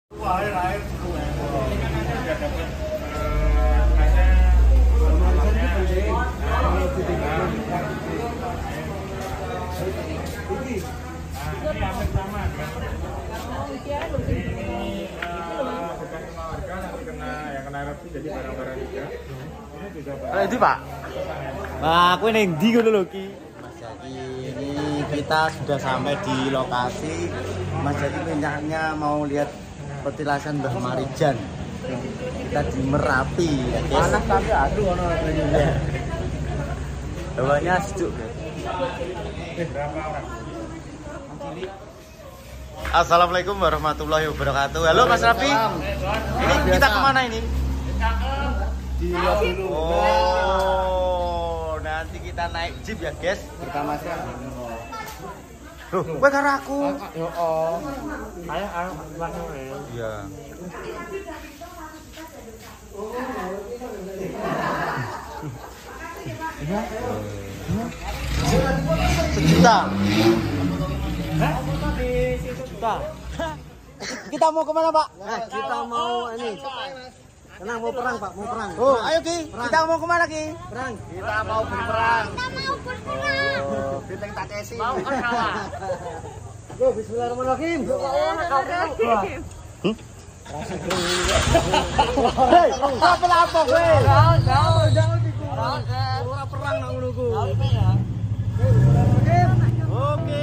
Air dulu ya. Ini kan nanti udah dapat ini hampir sama kan? Ini bukan kena warga, nanti kena yang kena erupsi jadi barang-barang juga. Ini juga barang. Itu Pak. Nah, aku neng di ngono lho Ki. Mas Jaki, ini kita sudah sampai di lokasi. Mas Jaki minyaknya mau lihat petilasan Mbah Marijan. Kita di Merapi ya guys. Panas tapi aduh ono rasanya. Hawanya sejuk. Berapa orang? Assalamualaikum warahmatullahi wabarakatuh. Halo Mas Rapi. Ini kita kemana ini? Di luar dulu. Oh, nanti kita naik jeep ya guys. Pertama saya. Loh, kowe karo aku. Yo oh. Ayo langsung ayo. Iya. Sejuta. Kita. Kita mau kemana Pak? Kita mau ini. Tenang, mau perang Pak, mau perang. Oh, ayo Ki. Kita mau kemana Ki? Perang. Kita mau berperang. Oh, Bintang tak kesi. mau kan kalah. Go, bismillahirrahmanirrahim. Hei, apa kowe? Jangan ora perang nang ngono ku. Oke.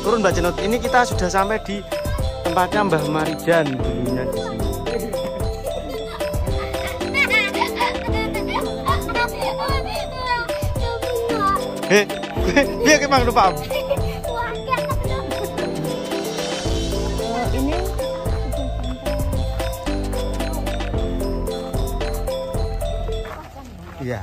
Turun Mbak Cenut. Ini kita sudah sampai di tempatnya Mbah Marijan dulunya di sini. Dia kemana lupa? Ini Iya.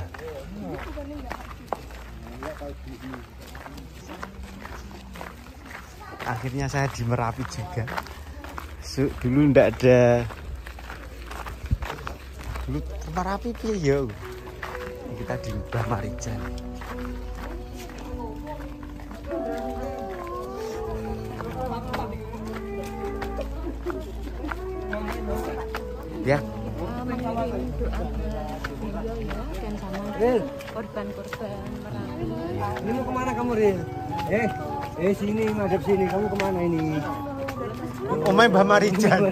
Akhirnya saya di Merapi juga. Dulu ndak ada. Dulu Merapi piye yo. Kita di Mbah Marijan. Ya. dan sama korban-korban Merapi. Ini mau kemana kamu, Ril? Sini, madep sini. Kamu kemana ini? Omai Mbah Marijan.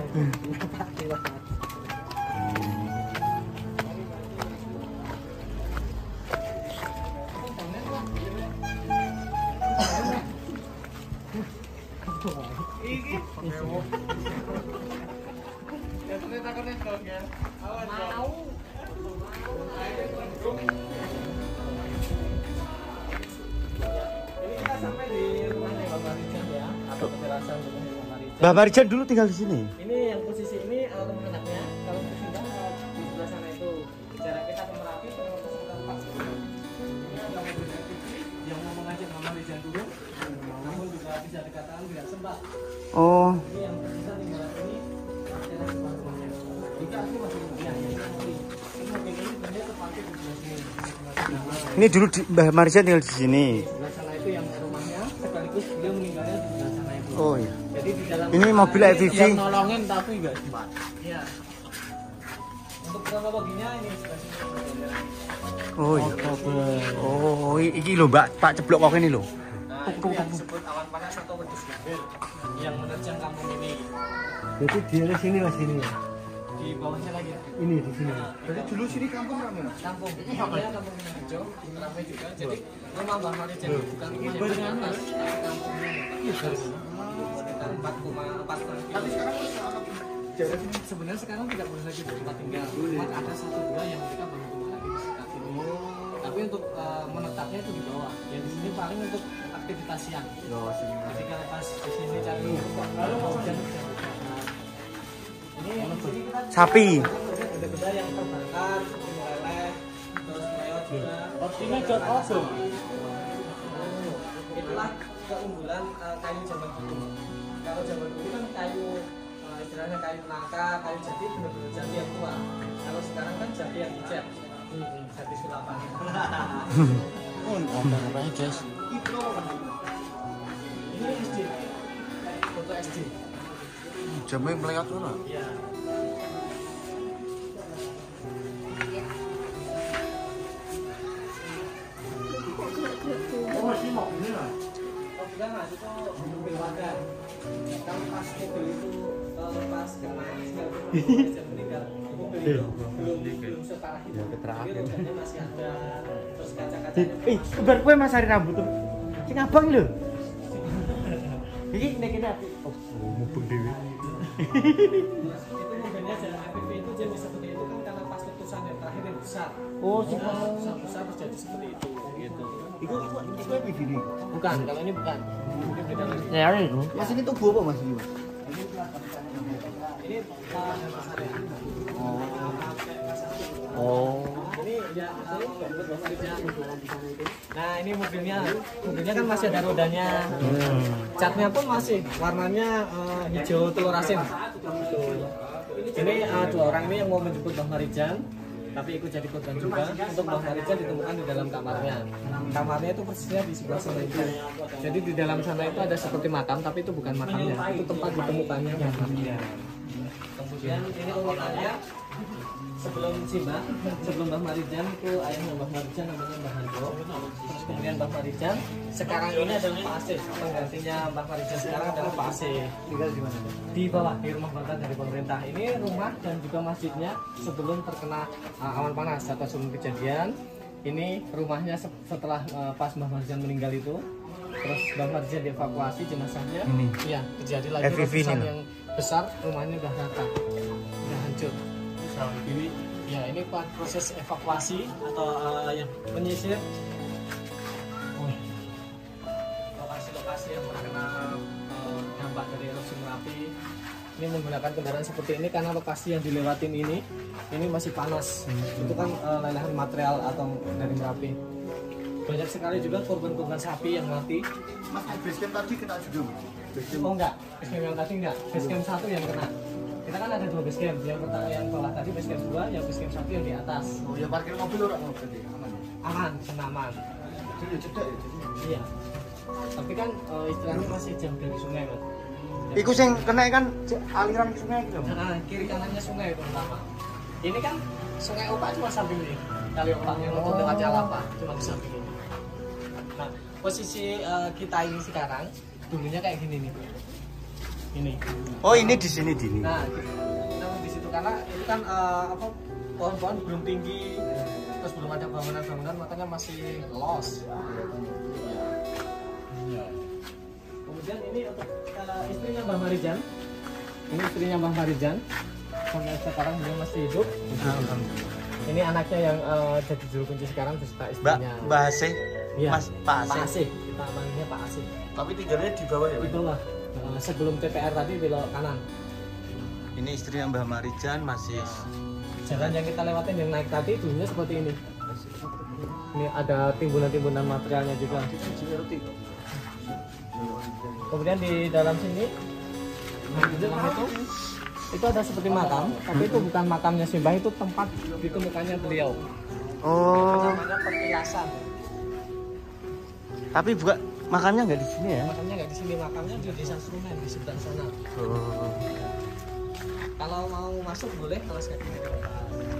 Mbah Marijan dulu tinggal di sini. Ini yang posisi ini rumah anaknya. Kalau pindah di sebelah sana itu jarak kita ke Merapi sekitar 4 km. Ini adalah mobil yang mau mengajak Mbah Marijan dulu, namun juga bisa dikatakan tidak sempat. Oh. Ini yang tersisa di Merapi ini adalah sebuah rumahnya. Jika ini masih mobilnya, ini mobil ini sebenarnya terparkir di sebelah sini. Ini dulu Mbah Marijan tinggal di sini. Di sebelah sana itu yang rumahnya, sekaligus beliau meninggalnya di sebelah sana itu. Oh iya. Jadi di dalam Ini mobil EVV. yang nolongin tapi nggak sempat. Iya. Untuk kronologinya ini sebelah sini. Oh iya. Oh, iki lho Mbak, Pak ceblok kok ini lho. Nah, itu yang disebut awan panas atau wedus gembir yang menerjang kampung ini. Jadi di sini mas ini ya? Di bawahnya lagi. Ini di sini. Jadi dulu sini kampung kamu? Kampung. Namanya Kampung Minangjo, ramai juga. Jadi rumah Mbah Marijan bukan rumah yang di atas, kampungnya. Iya, sekitar 4,4 km. Tapi sekarang sebenarnya sekarang tidak boleh lagi tempat tinggal. Cuma ada 1-2 yang mereka bangun rumah lagi di sekitar sini. Tapi untuk menetapnya itu di bawah. Yang di sini paling untuk aktivitas siang. Jadi kalau pas di sini cari hujan. Ini di sini kita Sapi. benda-benda yang terbakar, seperti meleleh, terus melewat juga. Ini jod oso. Itulah keunggulan kayu zaman dulu. Kalau zaman dulu kan kayu istilahnya kayu nangka, kayu jati benar-benar jati yang tua. Kalau sekarang kan jati yang dicat, jati sulapan. Apa guys? Ini SD, foto SD. Jamnya melekat tuh nah. Iya. Bukan mas, itu mobil warga. Kalau pas mobil itu pas kena meninggal, mobil itu belum separah itu. Jadi rodanya masih ada, terus kaca-kacanya. Kebar kowe Mas Ari rambut tuh. Sing abang lho. Iki nek api. Oh, mubeng dhewe. Itu mobilnya jalan APV itu jadi seperti itu kan karena pas letusan yang terakhir yang besar. Oh, besar terus jadi seperti itu. Gitu. Itu apa ini? Bukan, kalau ini bukan. Mungkin beda lagi. Ya itu. Mas ini tubuh apa mas ini mas? Ini besar ya. Oh. Ini ya, nah ini mobilnya kan masih ada rodanya, catnya pun masih warnanya hijau telur asin. Ini 2 orang ini yang mau menjemput Mbah Marijan, tapi ikut jadi korban juga. Untuk Mbah Marijan ditemukan di dalam kamarnya. Kamarnya itu persisnya di sebelah sana itu. Jadi di dalam sana itu ada seperti makam, tapi itu bukan makamnya, itu tempat ditemukannya Mbah Marijan. Kemudian ini urutannya. Sebelum Mbah Marijan itu ayahnya Mbah Marijan namanya Mbah Handro. Terus kemudian Mbah Marijan, sekarang ini adalah Pak Asih. Penggantinya Mbah Marijan sekarang adalah Pak Asih. Tinggal di mana? Di bawah, di rumah bantuan dari pemerintah. Ini rumah dan juga masjidnya sebelum terkena awan panas atau sebelum kejadian. Ini rumahnya setelah pas Mbah Marijan meninggal itu. Terus Mbah Marjan dievakuasi jenazahnya. Ini. Iya, terjadi lagi FVV letusan ini, yang besar, rumahnya udah rata, udah hancur. Ini ya ini proses evakuasi atau yang menyisir lokasi-lokasi yang terkena dampak dari erupsi Merapi. Ini menggunakan kendaraan seperti ini karena lokasi yang dilewatin ini masih panas. Itu kan lelehan material atau dari Merapi. Banyak sekali juga korban-korban sapi yang mati. Mas, basecamp tadi kena juga? Oh enggak, basecamp yang tadi enggak. Basecamp 1 yang kena. Kita kan ada 2 basecamp. Yang pertama yang bawah tadi basecamp 2, yang basecamp 1 yang di atas. Oh ya, parkir mobil orang berarti aman ya? Aman, aman. Jadi cedak ya? Iya. Tapi kan istilahnya masih jauh dari sungai, Mas. Iku sing kena kan aliran sungai gitu. Nah, kiri kanannya sungai itu pertama. Ini kan sungai Opak cuma samping ini. Kali Opak yang untuk dekat Jalapa cuma di samping ini. Nah, posisi kita ini sekarang dulunya kayak gini nih. Ini. Oh, ini di sini Dini. Nah, kita di situ karena itu kan pohon-pohon belum tinggi, terus belum ada bangunan-bangunan, makanya masih los. Iya. Kemudian ini untuk istrinya Mbah Marijan. Ini istrinya Mbah Marijan. Sampai sekarang dia masih hidup. Ini anaknya yang jadi juru kunci sekarang beserta istrinya. Mbak Asih. Iya. Mas Pak Asih. Asih. Kita panggilnya Pak Asih. Tapi tinggalnya di bawah ya? Di bawah. Sebelum TPR tadi belok kanan. Ini istrinya Mbah Marijan masih. Jalan yang kita lewatin yang naik tadi dulunya seperti ini. Ini ada timbunan-timbunan materialnya juga. Kemudian di dalam sini, itu ada seperti makam, tapi itu bukan makamnya Simbah, itu tempat ditemukannya beliau. Oh. Namanya petilasan. Tapi bukan makamnya nggak di sini ya? Makamnya nggak di sini, makamnya di desa Serumen di sebelah sana. Oh. Kalau mau masuk boleh, kalau kakinya di atas.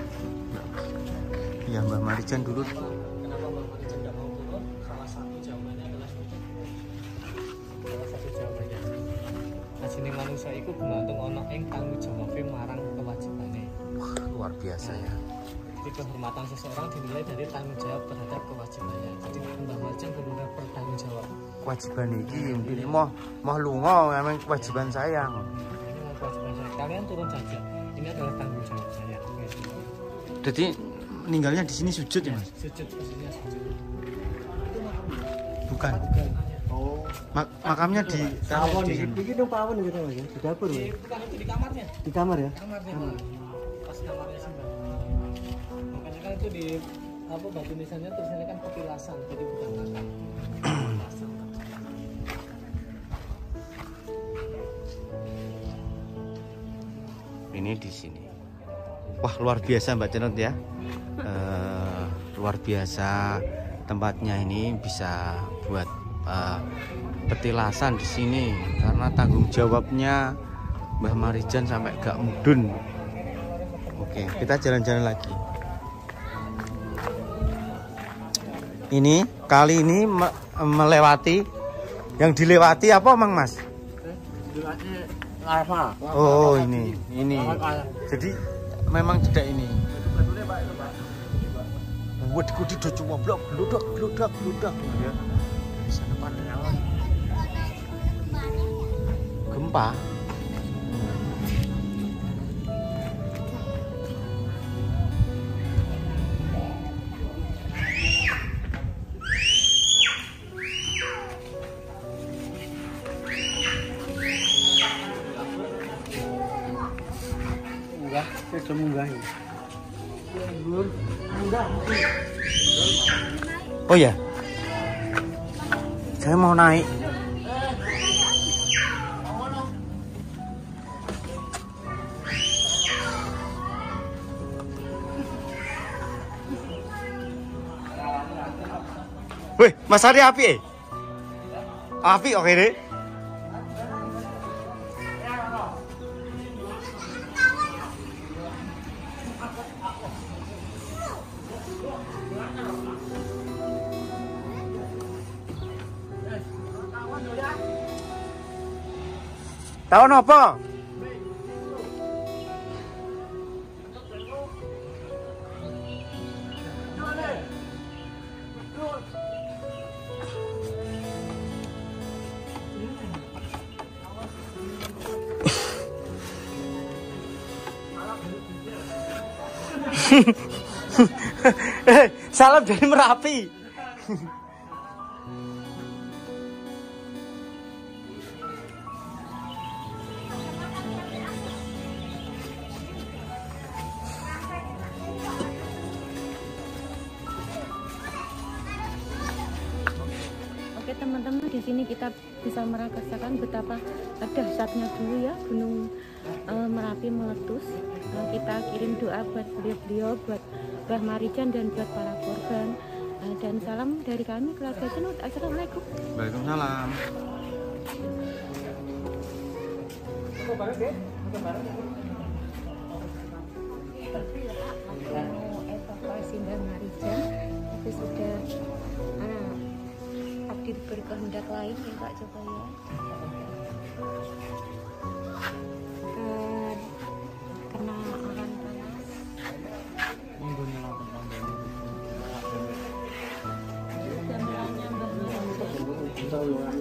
Iya, Mbah Marijan dulu. Kenapa Mbah Marijan nggak mau turun? Salah satu jawabannya adalah salah satu jawabannya. Nah, sini manusia itu gumantung ono ing tanggung jawab marang kewajibannya. Wah, luar biasa ya. Jadi kehormatan seseorang dinilai dari tanggung jawab terhadap kewajibannya. Jadi Mbah Marijan benar-benar bertanggung jawab. Kewajiban ini mungkin mau lunga memang kewajiban saya. Ini mau kewajiban saya. Kalian turun saja. Ini adalah tanggung jawab saya. Jadi meninggalnya di sini sujud ya, Mas? Sujud, posisinya sujud. Bukan. Oh. Makamnya di Pawon di iki. Iki dong pawon gitu Mas ya. Di dapur ya. Bukan itu di kamarnya. Di kamar ya. Kamarnya Pak. Pas kamarnya Simbah. Makanya kan itu di apa batu nisannya tulisannya kan petilasan, jadi bukan makam. Petilasan. Ini di sini. Wah, luar biasa Mbak Cenot ya. Luar biasa tempatnya ini, bisa buat petilasan di sini karena tanggung jawabnya Mbah Marijan sampai gak mudun. Oke, kita jalan-jalan lagi. Ini kali ini melewati yang dilewati apa Mang Mas? Oh, ini. Jadi memang tidak ini. Waduh, di cuma blok, bludak ya. Di sana pandangan gempa. Enggak, saya sudah munggah ini. Oh ya, saya mau naik. Wih, Mas Ari api api oke deh. Tahu apa? Salam dari Merapi. Oke teman-teman, di sini kita bisa merasakan betapa dahsyatnya dulu ya Gunung Merapi meletus. Kita kirim doa buat beliau-beliau, buat Mbah Marijan dan buat para korban. Dan salam dari kami keluarga Cenut. Assalamualaikum. Waalaikumsalam. Evakuasi Mbah Marijan, tapi sudah takdir berkehendak lain ya Pak, coba ya. Kena awan panas. Gamelannya Mbah Marijan.